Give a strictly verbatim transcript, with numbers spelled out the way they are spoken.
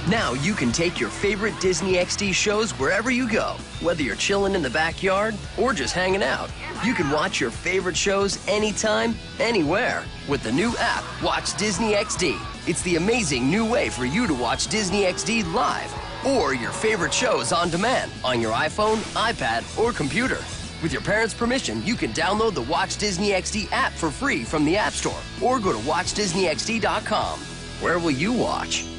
Now you can take your favorite Disney X D shows wherever you go. Whether you're chilling in the backyard or just hanging out, you can watch your favorite shows anytime, anywhere with the new app, Watch Disney X D. It's the amazing new way for you to watch Disney X D live or your favorite shows on demand on your iPhone, iPad, or computer. With your parents' permission, you can download the Watch Disney X D app for free from the App Store or go to watch disney x d dot com. Where will you watch?